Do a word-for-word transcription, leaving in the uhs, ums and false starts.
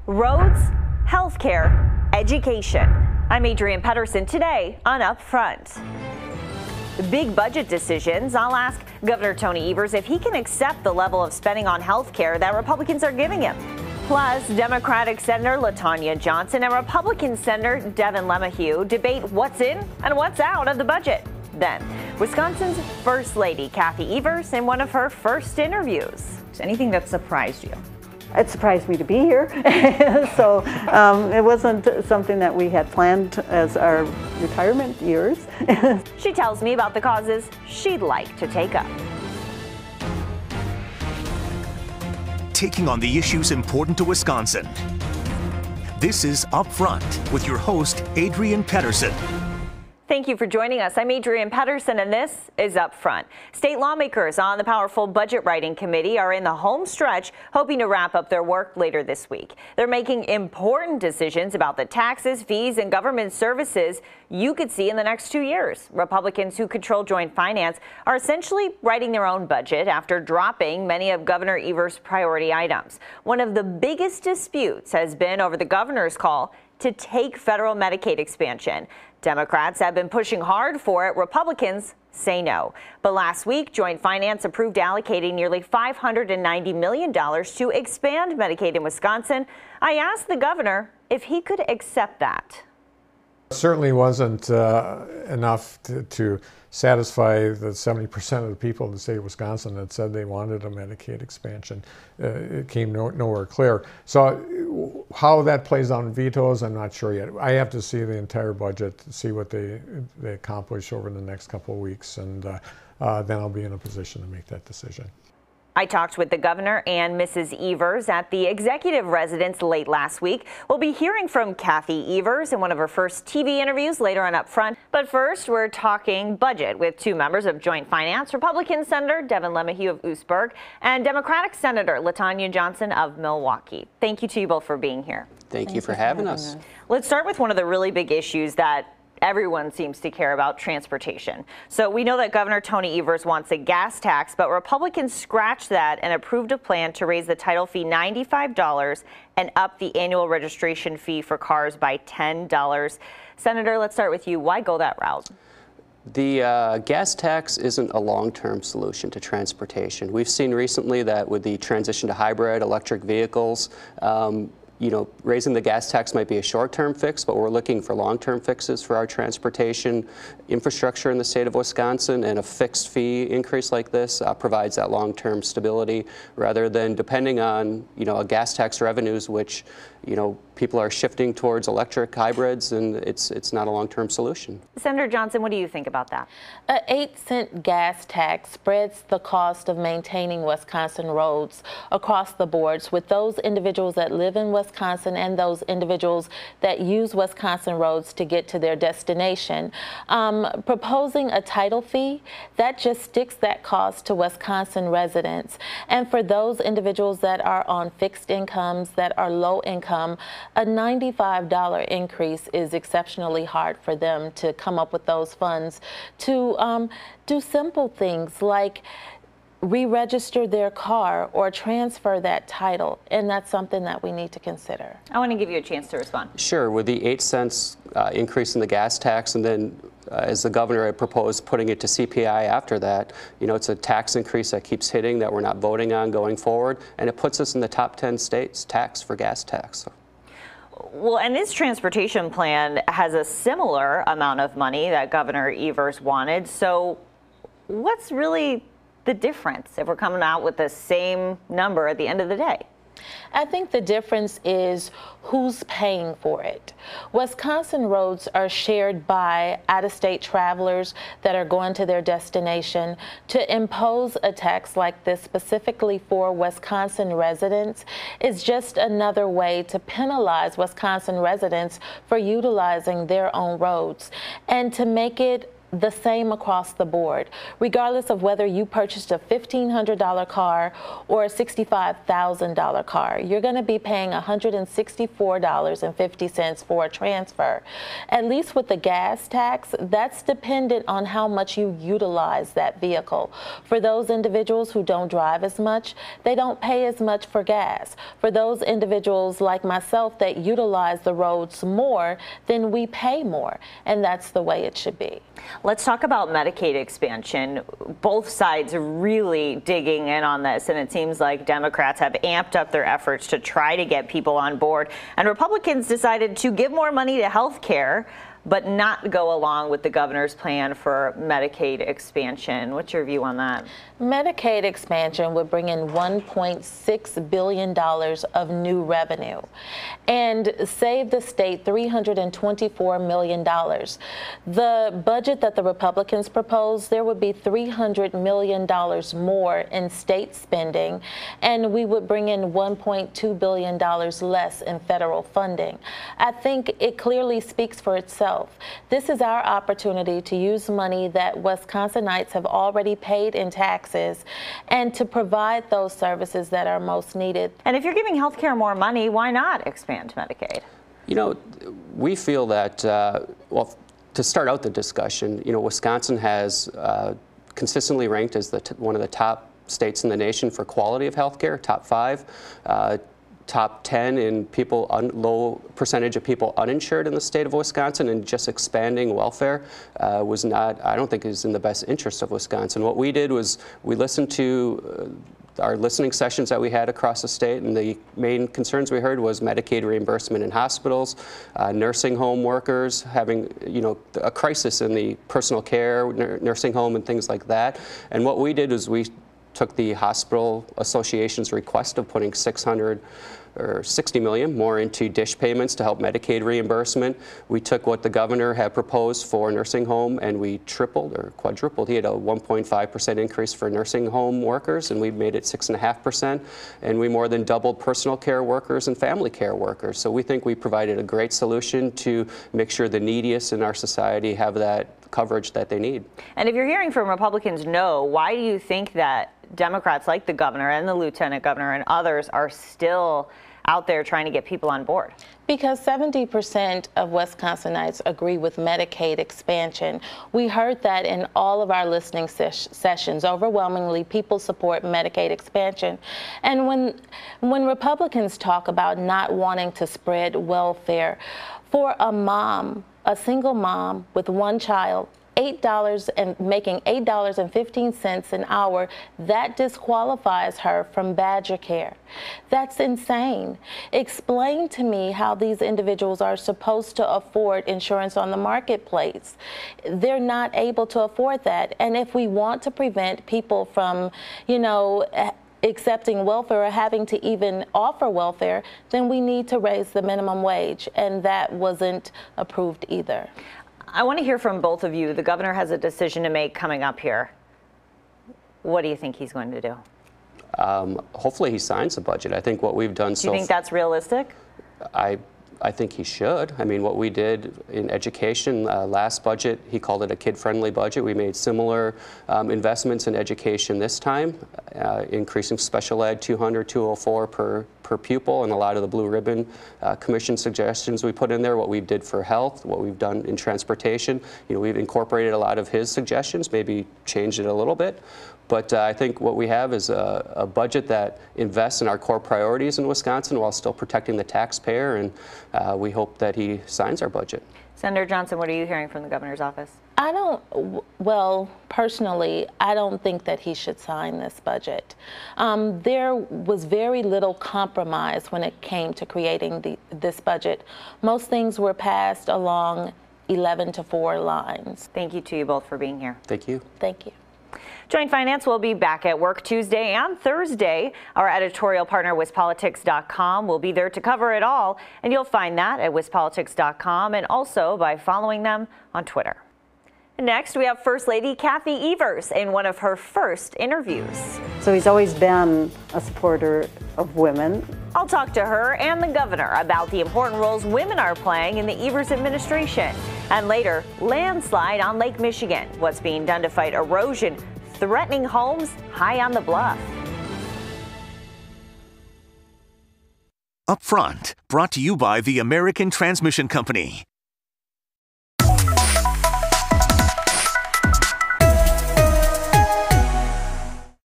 Roads, healthcare, education. I'm Adrienne Pedersen today on Upfront. Big budget decisions. I'll ask Governor Tony Evers if he can accept the level of spending on healthcare that Republicans are giving him. Plus, Democratic Senator LaTonya Johnson and Republican Senator Devin LeMahieu debate what's in and what's out of the budget. Then, Wisconsin's First Lady Cathy Evers in one of her first interviews. Anything that surprised you? It surprised me to be here, so um, it wasn't something that we had planned as our retirement years. She tells me about the causes she'd like to take up. Taking on the issues important to Wisconsin. This is Upfront with your host, Adrienne Pedersen. Thank you for joining us. I'm Adrienne Pedersen, and this is Upfront. State lawmakers on the powerful Budget Writing Committee are in the home stretch, hoping to wrap up their work later this week. They're making important decisions about the taxes, fees, and government services you could see in the next two years. Republicans who control joint finance are essentially writing their own budget after dropping many of Governor Evers' priority items. One of the biggest disputes has been over the governor's call to take federal Medicaid expansion. Democrats have been pushing hard for it. Republicans say no. But last week, Joint Finance approved allocating nearly five hundred ninety million dollars to expand Medicaid in Wisconsin. I asked the governor if he could accept that. It certainly wasn't uh, enough to, to satisfy the seventy percent of the people in the state of Wisconsin that said they wanted a Medicaid expansion. Uh, it came no, nowhere clear. So how that plays out in vetoes, I'm not sure yet. I have to see the entire budget to see what they, they accomplish over the next couple of weeks, and uh, uh, then I'll be in a position to make that decision. I talked with the governor and Missus Evers at the executive residence late last week. We'll be hearing from Cathy Evers in one of her first T V interviews later on Upfront. But first, we're talking budget with two members of Joint Finance, Republican Senator Devin LeMahieu of Oostburg and Democratic Senator LaTonya Johnson of Milwaukee. Thank you to you both for being here. Thank, Thank you for having us. us. Let's start with one of the really big issues that everyone seems to care about: transportation. So we know that Governor Tony Evers wants a gas tax, but Republicans scratched that and approved a plan to raise the title fee ninety-five dollars and up the annual registration fee for cars by ten dollars. Senator, let's start with you. Why go that route? The uh, gas tax isn't a long-term solution to transportation. We've seen recently that with the transition to hybrid electric vehicles, um, you know, raising the gas tax might be a short-term fix, but we're looking for long-term fixes for our transportation infrastructure in the state of Wisconsin, and a fixed fee increase like this uh, provides that long-term stability rather than depending on, you know, a gas tax revenues, which, you know, people are shifting towards electric hybrids, and it's it's not a long-term solution. Senator Johnson, what do you think about that? An eight cent gas tax spreads the cost of maintaining Wisconsin roads across the boards, with those individuals that live in Wisconsin and those individuals that use Wisconsin roads to get to their destination. Um, proposing a title fee, that just sticks that cost to Wisconsin residents. And for those individuals that are on fixed incomes, that are low income, a ninety-five dollar increase is exceptionally hard for them to come up with those funds to um, do simple things like re-register their car or transfer that title, and that's something that we need to consider. I want to give you a chance to respond. Sure. With the eight cents uh, increase in the gas tax, and then uh, as the governor had proposed, putting it to C P I after that, you know, it's a tax increase that keeps hitting that we're not voting on going forward, and it puts us in the top ten states tax for gas tax. So. Well, and this transportation plan has a similar amount of money that Governor Evers wanted. So what's really the difference if we're coming out with the same number at the end of the day? I think the difference is who's paying for it. Wisconsin roads are shared by out-of-state travelers that are going to their destination. To impose a tax like this specifically for Wisconsin residents is just another way to penalize Wisconsin residents for utilizing their own roads, and to make it the same across the board, regardless of whether you purchased a fifteen hundred dollar car or a sixty-five thousand dollar car. You're going to be paying one hundred sixty-four dollars and fifty cents for a transfer. At least with the gas tax, that's dependent on how much you utilize that vehicle. For those individuals who don't drive as much, they don't pay as much for gas. For those individuals like myself that utilize the roads more, then we pay more, and that's the way it should be. Let's talk about Medicaid expansion. Both sides are really digging in on this, and it seems like Democrats have amped up their efforts to try to get people on board, and Republicans decided to give more money to health care, but not go along with the governor's plan for Medicaid expansion. What's your view on that? Medicaid expansion would bring in one point six billion dollars of new revenue and save the state three hundred twenty-four million dollars. The budget that the Republicans proposed, there would be three hundred million dollars more in state spending, and we would bring in one point two billion dollars less in federal funding. I think it clearly speaks for itself. This is our opportunity to use money that Wisconsinites have already paid in taxes and to provide those services that are most needed. And if you're giving healthcare more money, why not expand Medicaid? You know, we feel that, uh, well, to start out the discussion, you know, Wisconsin has uh, consistently ranked as the t one of the top states in the nation for quality of healthcare, top five. Uh, top ten in people, un, low percentage of people uninsured in the state of Wisconsin, and just expanding welfare uh, was not, I don't think is in the best interest of Wisconsin. What we did was we listened to uh, our listening sessions that we had across the state, and the main concerns we heard was Medicaid reimbursement in hospitals, uh, nursing home workers having, you know, a crisis in the personal care, nursing home and things like that. And what we did was we took the Hospital Association's request of putting six hundred or sixty million more into DISH payments to help Medicaid reimbursement. We took what the governor had proposed for nursing home and we tripled or quadrupled. He had a one point five percent increase for nursing home workers, and we made it six point five percent. And we more than doubled personal care workers and family care workers. So we think we provided a great solution to make sure the neediest in our society have that coverage that they need. And if you're hearing from Republicans no, why do you think that Democrats like the governor and the lieutenant governor and others are still out there trying to get people on board? Because seventy percent of Wisconsinites agree with Medicaid expansion. We heard that in all of our listening ses sessions. Overwhelmingly, people support Medicaid expansion. And when, when Republicans talk about not wanting to spread welfare, for a mom, a single mom with one child, eight dollars and making eight dollars and fifteen cents an hour, that disqualifies her from Badger Care. That's insane. Explain to me how these individuals are supposed to afford insurance on the marketplace. They're not able to afford that. And if we want to prevent people from, you know, accepting welfare or having to even offer welfare, then we need to raise the minimum wage, and that wasn't approved either. I want to hear from both of you. The governor has a decision to make coming up here. What do you think he's going to do? Um, hopefully he signs the budget. I think what we've done so Do you think that's realistic? I I think he should. I mean, what we did in education uh, last budget, he called it a kid-friendly budget. We made similar um, investments in education this time, uh, increasing special ed two hundred, two oh four per, per pupil, and a lot of the Blue Ribbon uh, Commission suggestions we put in there, what we did for health, what we've done in transportation. You know, we've incorporated a lot of his suggestions, maybe changed it a little bit. But uh, I think what we have is a, a budget that invests in our core priorities in Wisconsin while still protecting the taxpayer, and uh, we hope that he signs our budget. Senator Johnson, what are you hearing from the governor's office? I don't, well, personally, I don't think that he should sign this budget. Um, there was very little compromise when it came to creating the, this budget. Most things were passed along eleven to four lines. Thank you to you both for being here. Thank you. Thank you. Joint Finance will be back at work Tuesday and Thursday. Our editorial partner, Wis Politics dot com, will be there to cover it all, and you'll find that at Wis Politics dot com and also by following them on Twitter. Next, we have First Lady Cathy Evers in one of her first interviews. So he's always been a supporter of women. I'll talk to her and the governor about the important roles women are playing in the Evers administration And later, landslide on Lake Michigan. What's being done to fight erosion threatening homes high on the bluff. Up Front, brought to you by the American Transmission Company.